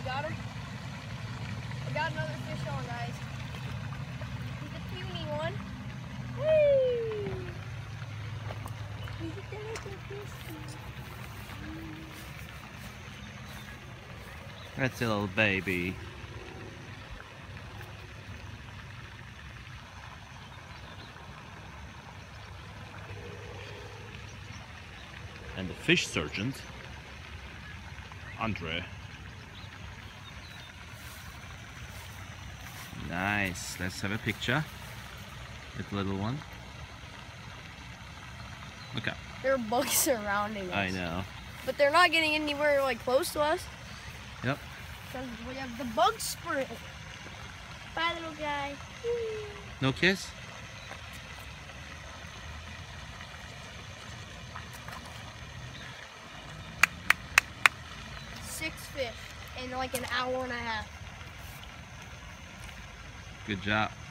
got him? I got another fish on, guys. He's a puny one. Whee! He's a delicate fish. That's a little baby. And the fish sergeant, Andre. Nice. Let's have a picture with the little one. Look up. There are bugs surrounding us. I know. But they're not getting anywhere like close to us. Yep. Because we have the bug sprint. Bye, little guy. No kiss? Six fish in like an hour and a half. Good job.